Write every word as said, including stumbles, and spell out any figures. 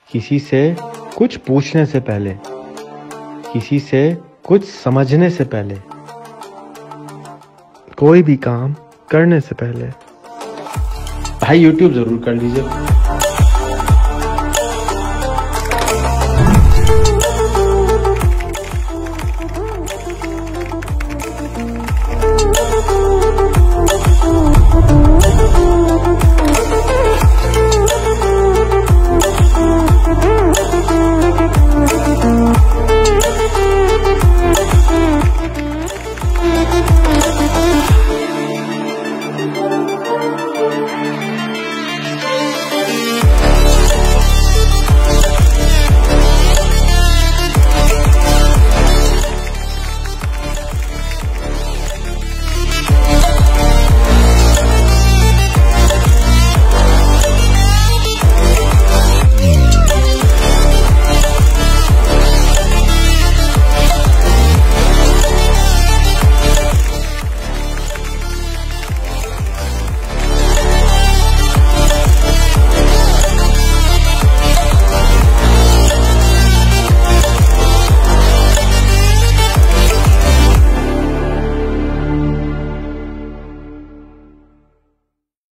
किसी से कुछ पूछने से पहले, किसी से कुछ समझने से पहले, कोई भी काम करने से पहले भाई यूट्यूब जरूर कर लीजिए।